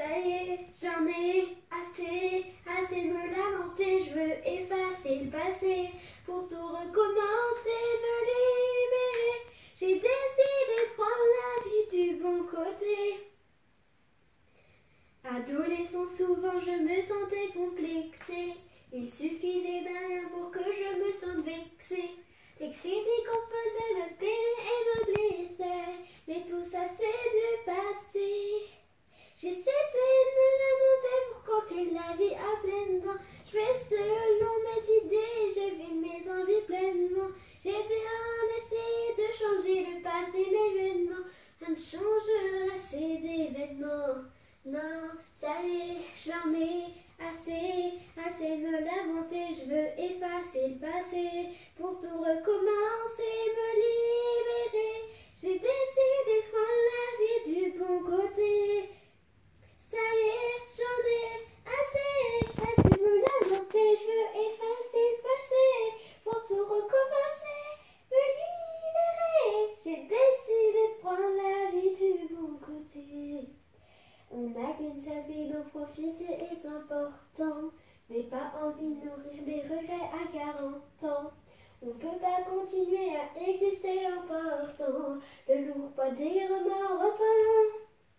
Ça y est, j'en ai assez, assez de me lamenter, je veux effacer le passé pour tout recommencer, me libérer. J'ai décidé de prendre la vie du bon côté. Adolescent, souvent je me sentais complexée. Il suffisait d'un rien pour que je me sente vexée. Les critiques qu'on faisait me peinaient et me blessaient, mais tout ça c'est du passé. J'ai cessé de me lamenter pour croquer la vie à pleines dents. Je vais selon mes idées, je vis mes envies pleinement. J'ai bien essayé de changer le passé, mais vainement. Rien ne changera ces événements. Non, ça y est, j'en ai assez, assez de me lamenter. Je veux effacer le passé pour tout recommencer, me libérer. J'ai décidé de prendre la vie du bon côté. Ça y est, j'en ai assez, assez de me lamenter. Je veux effacer le passé pour tout recommencer, me libérer. J'ai décidé de prendre la vie du bon côté. On n'a qu'une seule vie, donc profiter est important. Je n'ai pas envie de nourrir des regrets à 40 ans. On ne peut pas continuer à exister en portant le lourd poids des remords en temps.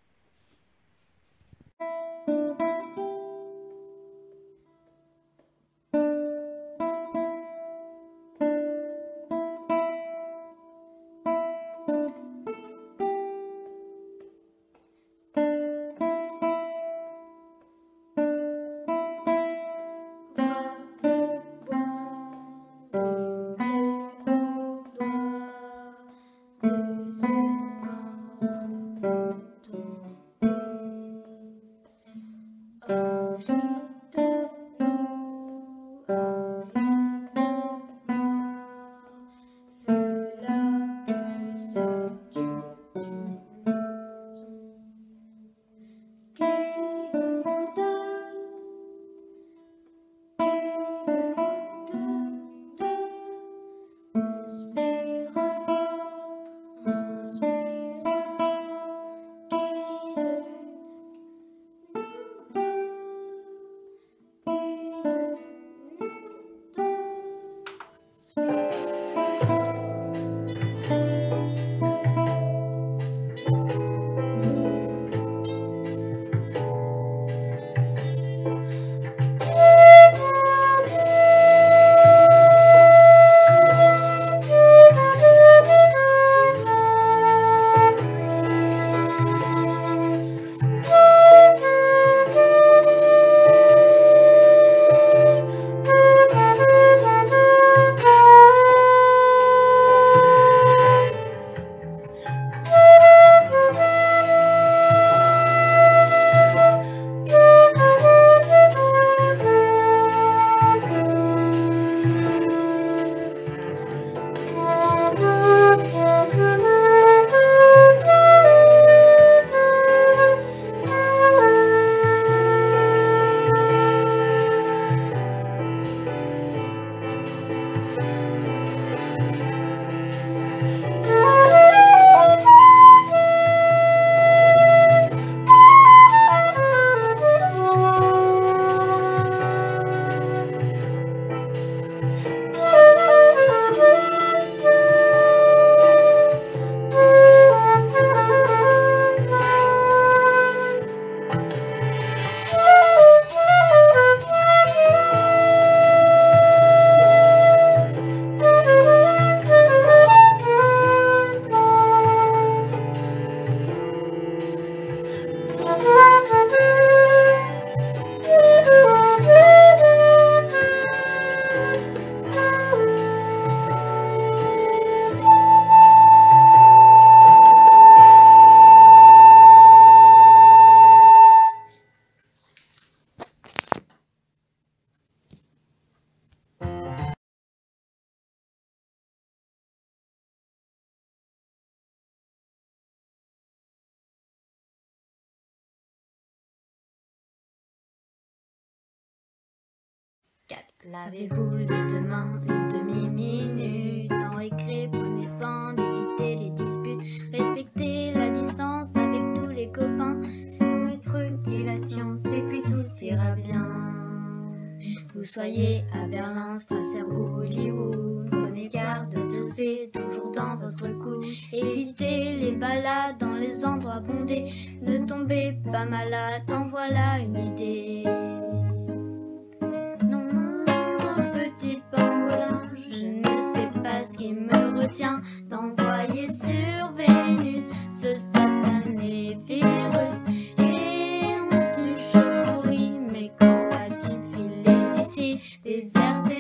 Lavez-vous les deux mains une demi-minute en récré, prenez soin d'éviter les disputes, respectez la distance avec tous les copains. rutilation, c'est puis tout ira bien. Vous soyez à Berlin, Strasbourg, Hollywood, prenez garde d'oser toujours dans votre coude. Évitez les balades dans les endroits bondés, ne tombez pas malade, en voilà une idée. Non, non, mon petit pangolin, je ne sais pas ce qui me retient d'envoyer sur Vénus ce satané virus. Et honte une chauve-souris, mais quand va-t-il filer d'ici, déserte